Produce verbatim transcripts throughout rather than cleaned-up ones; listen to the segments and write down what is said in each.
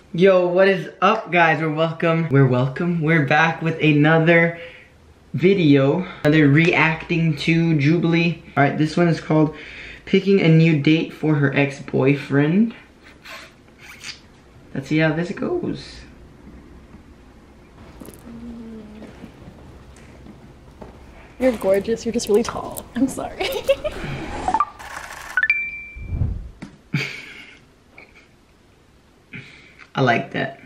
Yo, what is up, guys? We're welcome. We're welcome. We're back with another video. Another reacting to Jubilee. Alright, this one is called Picking a New Date for Her Ex-Boyfriend. Let's see how this goes. You're gorgeous, you're just really tall. I'm sorry. I like that.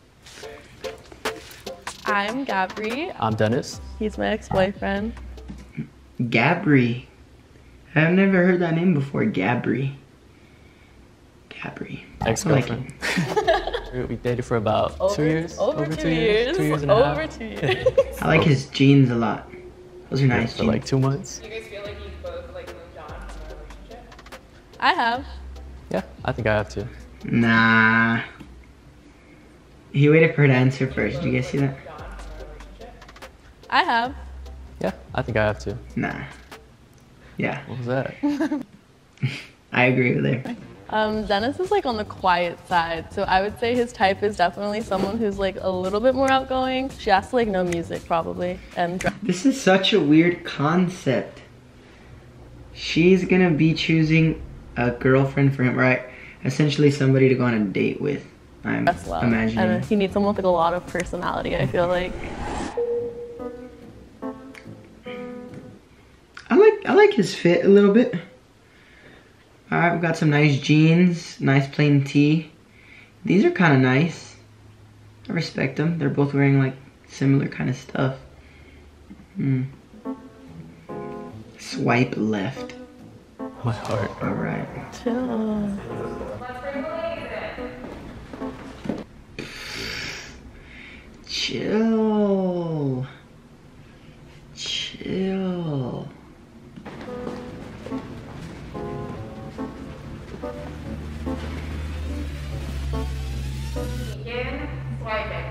I'm Gabri. I'm Dennis. He's my ex-boyfriend. Gabri. I've never heard that name before. Gabri. Gabri. Ex-girlfriend. Like we dated for about over, two years. Over, over two, two years. years. Two years and a over half. two years. I like his jeans a lot. Those are nice For jeans. like two months. Do you guys feel like you both like moved on from a relationship? I have. Yeah, I think I have to. Nah. He waited for her to answer first. Did you guys see that? I have. Yeah, I think I have to. Nah. Yeah. What was that? I agree with her. Um, Dennis is like on the quiet side, so I would say his type is definitely someone who's like a little bit more outgoing. She has to like know music probably and dra- This is such a weird concept. She's gonna be choosing a girlfriend for him, right? Essentially somebody to go on a date with. I'm dress well. imagining. And he needs someone with like a lot of personality, I feel like. I like I like his fit a little bit. Alright, we've got some nice jeans, nice plain tee. These are kind of nice. I respect them. They're both wearing like similar kind of stuff. Hmm. Swipe left. My heart. Alright. Chill. Chill. Chill. Begin swiping.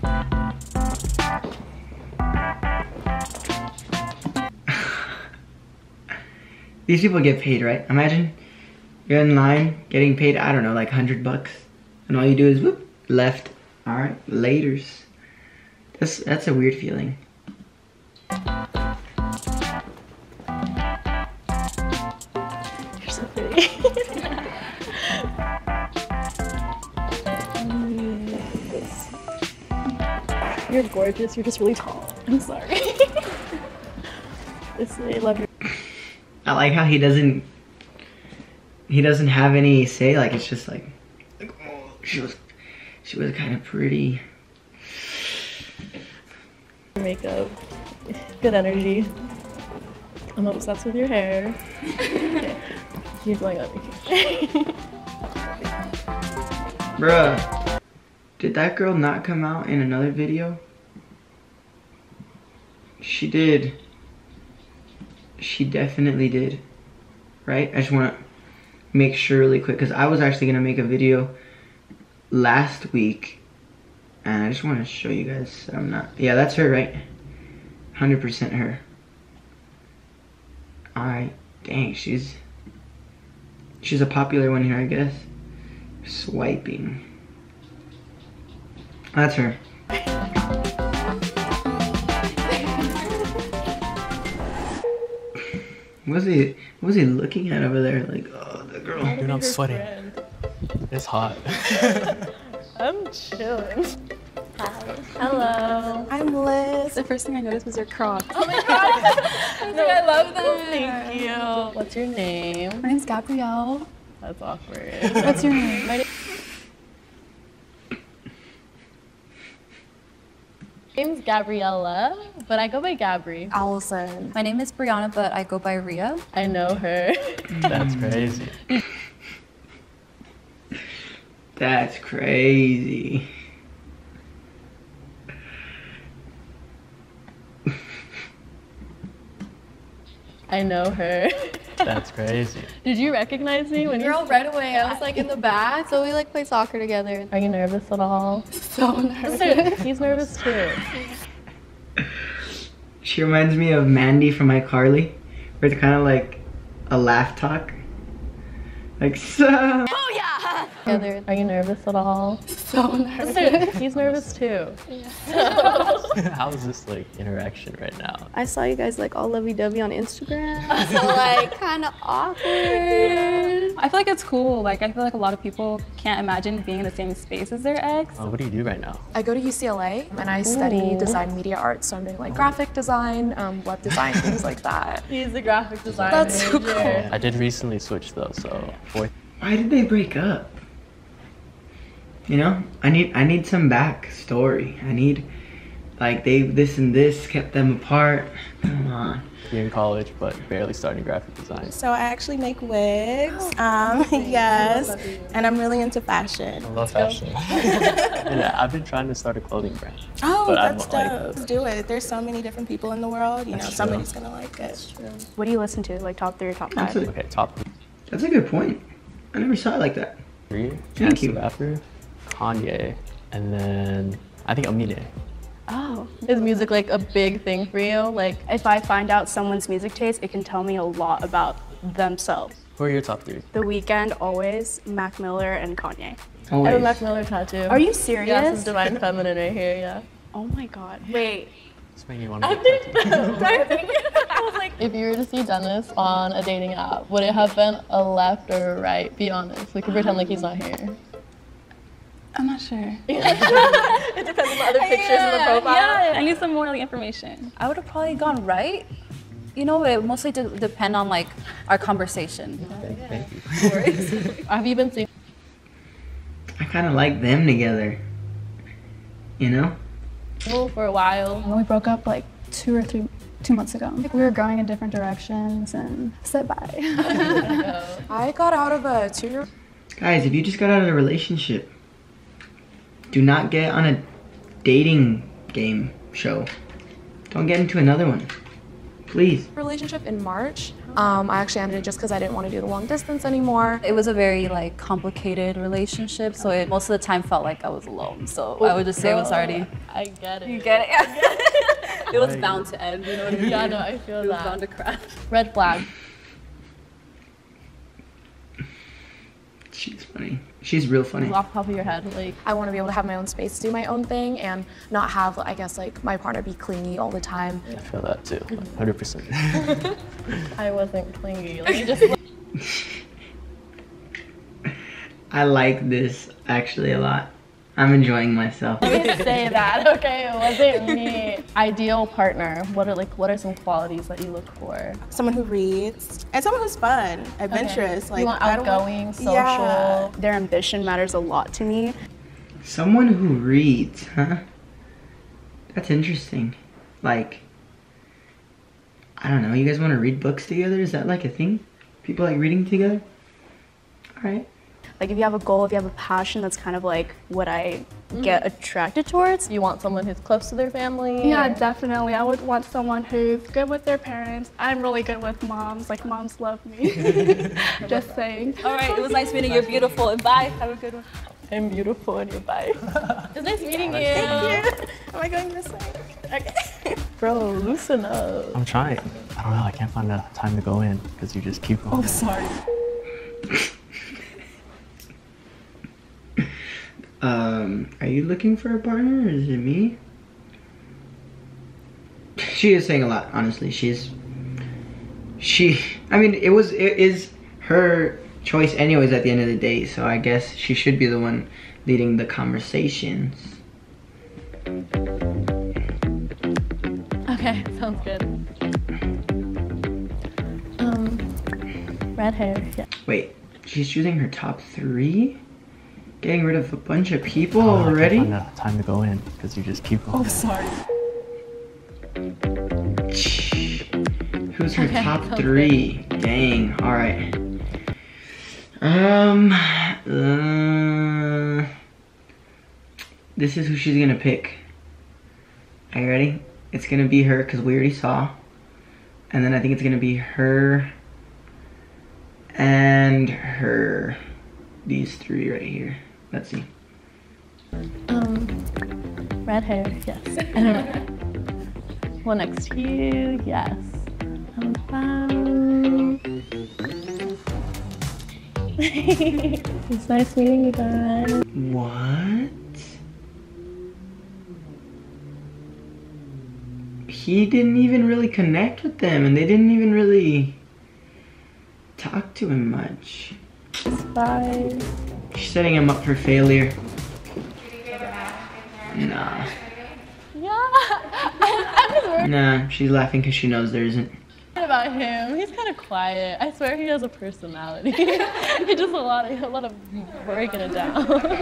These people get paid, right? Imagine you're in line getting paid, I don't know, like a hundred bucks. And all you do is whoop, left. Alright, laters. That's, that's a weird feeling. You're so pretty. You're gorgeous, you're just really tall. I'm sorry. It's, I love your I like how he doesn't, he doesn't have any say, like it's just like, like oh, she was, she was kind of pretty. makeup. Good energy. I'm obsessed with your hair. You're going on vacation. Bruh, did that girl not come out in another video? She did. She definitely did. Right? I just want to make sure really quick because I was actually going to make a video last week and I just want to show you guys that I'm not. Yeah, that's her, right? one hundred percent her. Alright. Dang, she's she's a popular one here, I guess. Swiping. That's her. What was he what was he looking at over there? Like, oh, the girl. Dude, I'm sweating. It's hot. I'm chilling. Hi. Hello. I'm Liz. The first thing I noticed was your Crocs. Oh my god. I, no, I love them. Thank you. What's your name? My name's Gabrielle. That's awkward. What's your name? My name name's Gabriella, but I go by Gabri. Allison. My name is Brianna, but I go by Ria. I know her. That's crazy. That's crazy. I know her. That's crazy. Did you recognize me when Girl, you right away. I was like in the back, so we like play soccer together. Are you nervous at all? So nervous. He's nervous too. She reminds me of Mandy from iCarly, where it's kind of like a laugh talk. Like, so. Oh yeah! Together. Are you nervous at all? So nervous. He's nervous too. How is this like interaction right now? I saw you guys like all lovey-dovey on Instagram. So like kind of awkward. I feel like it's cool. Like I feel like a lot of people can't imagine being in the same space as their ex. Oh, what do you do right now? I go to U C L A and I study design media arts, so I'm doing like graphic design, um, web design, things like that. He's a graphic designer. That's so major. cool. I did recently switch though, so fourth. Why did they break up? You know, I need I need some backstory. I need, like, they this and this kept them apart. Come on. You're in college, but barely starting graphic design. So I actually make wigs, um, yes, and I'm really into fashion. I love fashion. Yeah, I've been trying to start a clothing brand. Oh, but I'm, that's dope. like- Let's do it. There's so many different people in the world. You know, That's true. somebody's gonna like it. What do you listen to? Like top three or top five? That's a, Okay, top that's a good point. I never saw it like that. three. Thank Chance you. the Rapper, Kanye, and then I think Amine. Oh. Is music like a big thing for you? Like, If I find out someone's music taste, it can tell me a lot about themselves. Who are your top three? The Weeknd, always, Mac Miller, and Kanye. I have a Always. Mac Miller tattoo. Are you serious? Yeah, this is Divine Feminine right here, yeah. Oh my god. Wait. It's making me want to get tattooed. If you were to see Dennis on a dating app, would it have been a left or a right? Be honest. We can pretend like he's not here. I'm not sure. It depends on the other pictures in the profile. Yeah, I need some more like information. I would have probably gone right. You know, it mostly de- depend on like our conversation. Thank you. Have you been seeing? I kind of like them together. You know? For a while. When we broke up like two or three, two months ago, like, we were going in different directions and said bye. I got out of a two-year Guys, if you just got out of a relationship, do not get on a dating game show. Don't get into another one. Please. relationship in March. Um, I actually ended it just because I didn't want to do the long distance anymore. It was a very like complicated relationship, so it most of the time felt like I was alone. So I would just say it was already. I get it. You get it? It was bound to end. You know what I mean? Yeah, no, I feel It was that. bound to crash. Red flag. She's funny. She's real funny. Off the top of your head, like, I want to be able to have my own space, do my own thing, and not have, I guess, like my partner be clingy all the time. I feel that too, one hundred percent. I wasn't clingy. Like, you just. I like this actually a lot. I'm enjoying myself. Let me say that, okay? It wasn't me. Ideal partner. What are like? What are some qualities that you look for? Someone who reads and someone who's fun, adventurous. Okay. Like You want I don't want- outgoing, social. Yeah. Their ambition matters a lot to me. Someone who reads, huh? That's interesting. Like, I don't know, you guys want to read books together? Is that like a thing? People like reading together? Alright. Like if you have a goal, if you have a passion, that's kind of like what I get attracted towards. You want someone who's close to their family? Yeah, definitely. I would want someone who's good with their parents. I'm really good with moms. Like moms love me. Just saying. All right, it was nice meeting you. You're beautiful. And bye. Have a good one. I'm beautiful and you're bi. It's nice meeting you. Am I going this way? Okay. Bro, loosen up. I'm trying. I don't know. I can't find a time to go in because you just keep going. Oh, sorry. Um, are you looking for a partner or is it me? She is saying a lot, honestly. She's, she, I mean, it was, it is her choice anyways at the end of the day, so I guess she should be the one leading the conversations. Okay, sounds good. Um, red hair, yeah. Wait, she's choosing her top three? Getting rid of a bunch of people Oh, already? I can't find a time to go in because you just keep going. Oh, sorry. Who's her Okay, top sounds three? Dang, alright. Um, uh, this is who she's gonna pick. Are you ready? It's gonna be her, because we already saw. And then I think it's gonna be her and her. These three right here. Let's see. Um, red hair, yes. And one next to you, yes. Um, It's nice meeting you guys. What? He didn't even really connect with them, and they didn't even really talk to him much. Bye. She's setting him up for failure. Nah. Yeah. Nah, she's laughing because she knows there isn't. About him, he's kind of quiet. I swear he has a personality. He does a lot of a lot of breaking it down.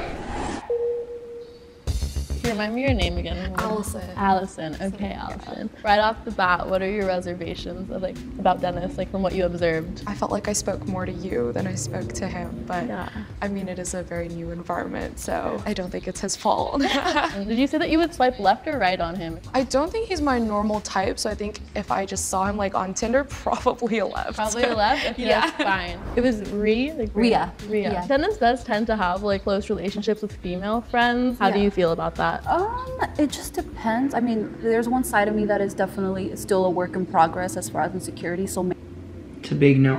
Remind me your name again. Allison. Allison. Okay, Allison. Right off the bat, what are your reservations of, like, about Dennis, like from what you observed? I felt like I spoke more to you than I spoke to him, but Yeah. I mean, it is a very new environment, so I don't think it's his fault. Did you say that you would swipe left or right on him? I don't think he's my normal type, so I think if I just saw him like on Tinder, probably a left. Probably a left? Okay, Yeah. that's fine. It was Rhea? Like Rhea. Rhea. Yeah. Dennis does tend to have like close relationships with female friends. How do Yeah. you feel about that? Um, it just depends. I mean, there's one side of me that is definitely still a work in progress as far as insecurity. So It's a big no.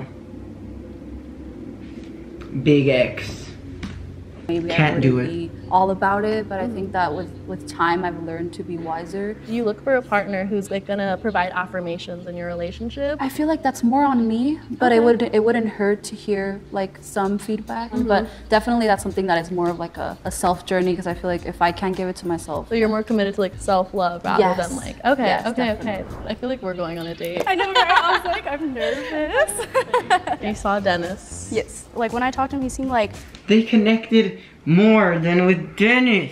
Big X. maybe Can't I do wouldn't it. be all about it, but I think that with with time, I've learned to be wiser. Do you look for a partner who's like gonna provide affirmations in your relationship? I feel like that's more on me, but it would it wouldn't hurt to hear like some feedback. But definitely that's something that is more of like a, a self journey, because I feel like if I can't give it to myself, So you're more committed to like self-love rather Yes. than like, okay, Yes, okay, definitely. okay. I feel like we're going on a date. I know, right? I was like, I'm nervous. You saw Dennis. Yes. Like when I talked to him, he seemed like They connected more than with Dennis.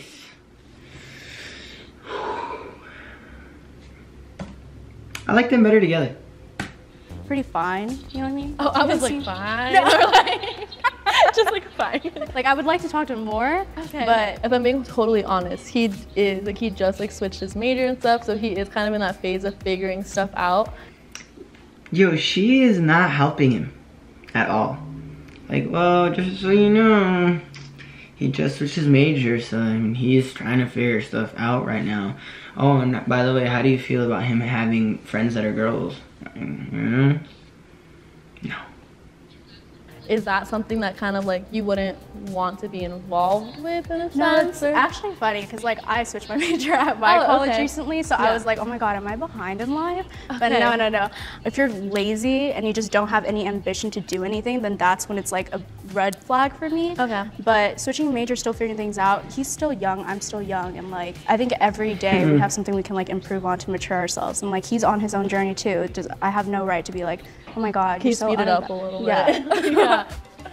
I like them better together. pretty fine. You know what I mean? Oh, I was Didn't like, seem- fine. Or, like, just like fine. Like I would like to talk to him more. Okay. But if I'm being totally honest, he is like he just like switched his major and stuff, so he is kind of in that phase of figuring stuff out. Yo, she is not helping him at all. Like, well, just so you know, he just switched his major, so I mean, he is trying to figure stuff out right now. Oh, and by the way, how do you feel about him having friends that are girls? Mm-hmm. No. Is that something that kind of like you wouldn't want to be involved with in a no, sense? it's or- actually funny because like I switched my major at my Oh, college okay. recently, so Yeah. I was like, oh my god, am I behind in life? But Okay. no, no, no. If you're lazy and you just don't have any ambition to do anything, then that's when it's like a red flag for me. Okay. But switching major, still figuring things out. He's still young. I'm still young, and like I think every day we have something we can like improve on to mature ourselves. And like he's on his own journey too. It just, I have no right to be like, oh my god, Can you you're so speed it up a unab- little Yeah. bit? Yeah.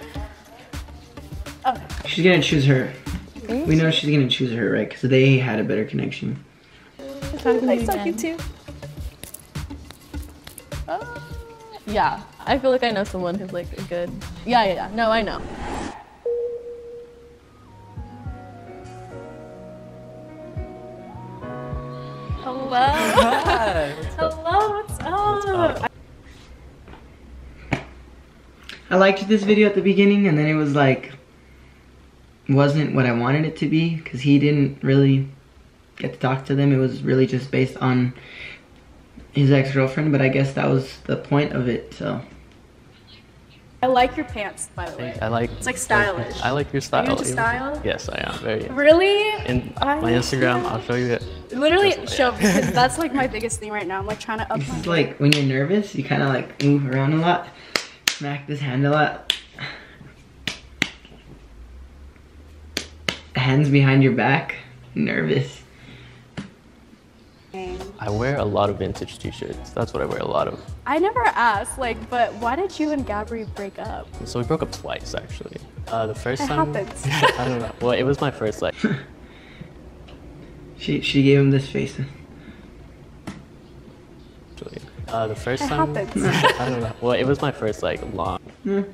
She's gonna choose her. We know she's gonna choose her, right? Because they had a better connection. I suck you too. Yeah, I feel like I know someone who's like a good. Yeah, yeah, yeah. No, I know. Hello. Hello. What's up? I liked this video at the beginning, and then it was like, wasn't what I wanted it to be, because he didn't really get to talk to them. It was really just based on his ex-girlfriend, but I guess that was the point of it, so. I like your pants, by the way. I like. It's like stylish. I like your style. into even- style? Yes, I am very. Really? In I my Instagram, I'll show you it. Literally Just- show because that's like my biggest thing right now. I'm like trying to up This my is like, when you're nervous, you kind of like move around a lot, smack this hand a lot. Hands behind your back, nervous. I wear a lot of vintage t-shirts. That's what I wear a lot of. I never asked, like, but why did you and Gabri break up? So we broke up twice, actually. Uh, the first It time. happens. I don't know. Well, it was my first like. She she gave him this face. Actually, uh, the first It time. happens. I don't know. Well, it was my first like long Hmm.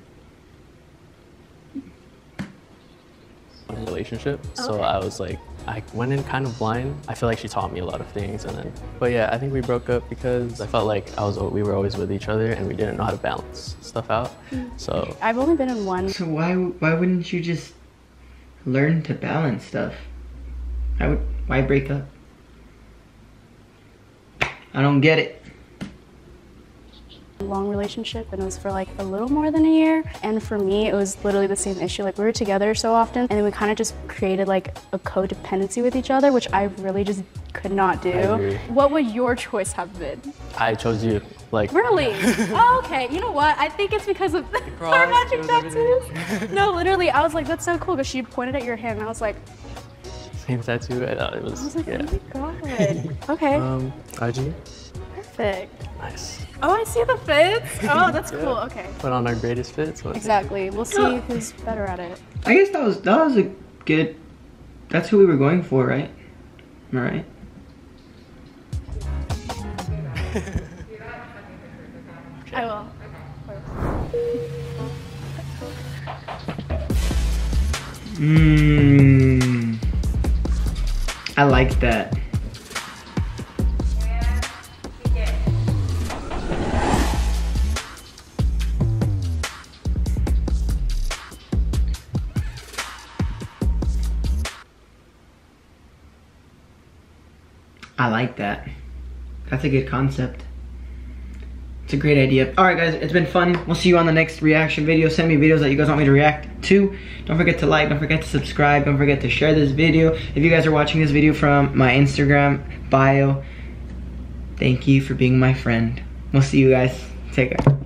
relationship. So Okay. I was like, I went in kind of blind. I feel like she taught me a lot of things, and then. But yeah, I think we broke up because I felt like I was we were always with each other, and we didn't know how to balance stuff out. So I've only been in one. So why why wouldn't you just learn to balance stuff? I would why break up? I don't get it. long relationship, and it was for like a little more than a year. And for me, it was literally the same issue. Like we were together so often, and then we kind of just created like a codependency with each other, which I really just could not do. What would your choice have been? I chose you. Like Really? Oh, okay. You know what? I think it's because of our matching tattoos. No, literally, I was like, that's so cool because she pointed at your hand, and I was like, same tattoo. I thought it was. I was like, yeah. oh my god. Okay. Um, I G. Perfect. Nice. Oh, I see the fits. Oh, that's Yeah. cool. Okay. Put on our greatest fits. What- Exactly. We'll see who's better at it. I guess that was that was a good. That's who we were going for, right? Am I right? I will. Mmm. I like that. I like that. That's a good concept. It's a great idea. Alright guys, it's been fun. We'll see you on the next reaction video. Send me videos that you guys want me to react to. Don't forget to like, don't forget to subscribe, don't forget to share this video. If you guys are watching this video from my Instagram bio, thank you for being my friend. We'll see you guys. Take care.